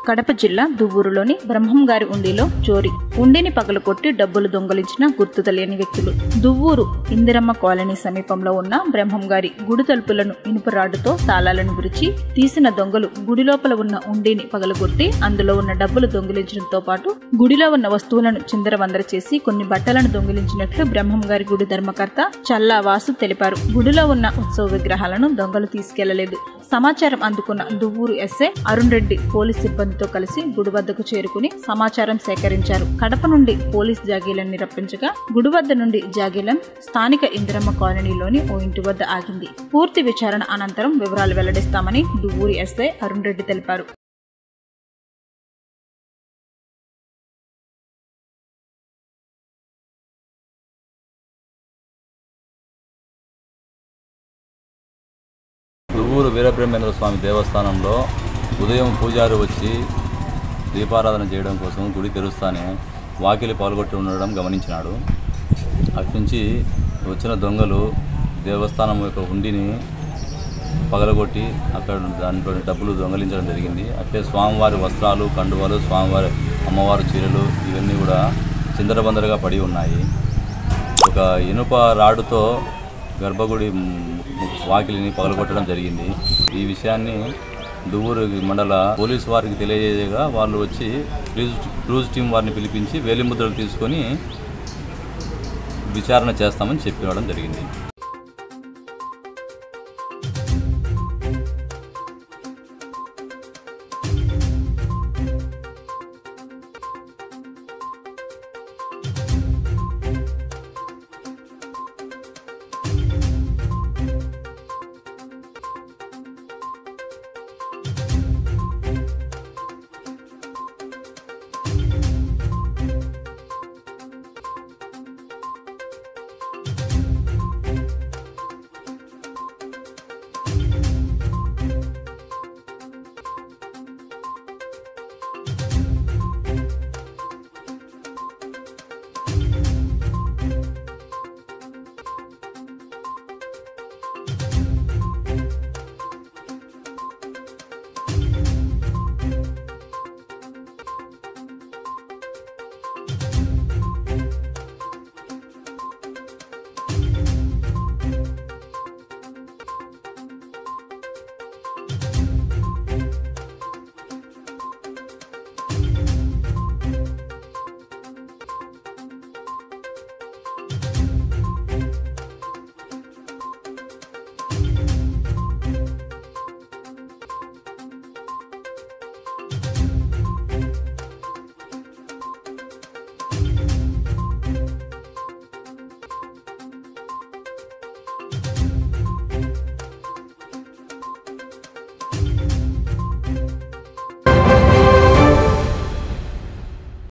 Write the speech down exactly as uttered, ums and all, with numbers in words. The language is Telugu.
కడప జిల్లా దువ్వూరులోని బ్రహ్మంగారి ఉండిలో చోరీ. ఉండిని పగలకొట్టి డబ్బులు దొంగలించిన గుర్తు తెలియని వ్యక్తులు. దువ్వూరు ఇందిరమ్మ కాలనీ సమీపంలో ఉన్న బ్రహ్మంగారి గుడి తలుపులను ఇనుప రాడ్డుతో తాళాలను విరిచి తీసిన దొంగలు గుడి లోపల ఉన్న ఉండిని పగలగొట్టి అందులో ఉన్న డబ్బులు దొంగిలించడంతో పాటు గుడిలో ఉన్న వస్తువులను చిందరవందర చేసి కొన్ని బట్టలను దొంగిలించినట్లు బ్రహ్మంగారి గుడి ధర్మకర్త చల్లా వాసు తెలిపారు. గుడిలో ఉన్న ఉత్సవ విగ్రహాలను దొంగలు తీసుకెళ్లలేదు. సమాచారం అందుకున్న దువ్వూరు ఎస్ఐ అరుణ్ రెడ్డి పోలీస్ సిబ్బందితో కలిసి గుడి వద్దకు చేరుకుని సమాచారం సేకరించారు. కడప నుండి పోలీస్ జాగీలన్ని రప్పించగా గుడి వద్ద నుండి జాగీలం స్థానిక ఇందిరమ్మ కాలనీలోని ఓ ఇంటి వద్ద ఆగింది. పూర్తి విచారణ అనంతరం వివరాలు వెల్లడిస్తామని దువ్వూరు ఎస్ఐ అరుణ్ రెడ్డి తెలిపారు. దువ్వూరు వీరబ్రహ్మేంద్ర స్వామి దేవస్థానంలో ఉదయం పూజారి వచ్చి దీపారాధన చేయడం కోసం గుడి తెరుస్తానే వాకిలి పాల్గొట్టి ఉండడం గమనించినాడు. అటు నుంచి వచ్చిన దొంగలు దేవస్థానం యొక్క ఉండిని పగలగొట్టి అక్కడ దాంట్లో డబ్బులు దొంగలించడం జరిగింది. అట్లే స్వామివారి వస్త్రాలు, కండువాలు, స్వామివారి అమ్మవారి చీరలు ఇవన్నీ కూడా చిందరబందరగా పడి ఉన్నాయి. ఒక ఇనుప రాడుతో గర్భగుడి వాకిలిని పగలగొట్టడం జరిగింది. ఈ విషయాన్ని దువ్వూరు మండల పోలీసు వారికి తెలియజేయగా వాళ్ళు వచ్చి క్రూజ్ క్రూజ్ టీం వారిని పిలిపించి వేలిముద్రలు తీసుకొని విచారణ చేస్తామని చెప్పడం జరిగింది.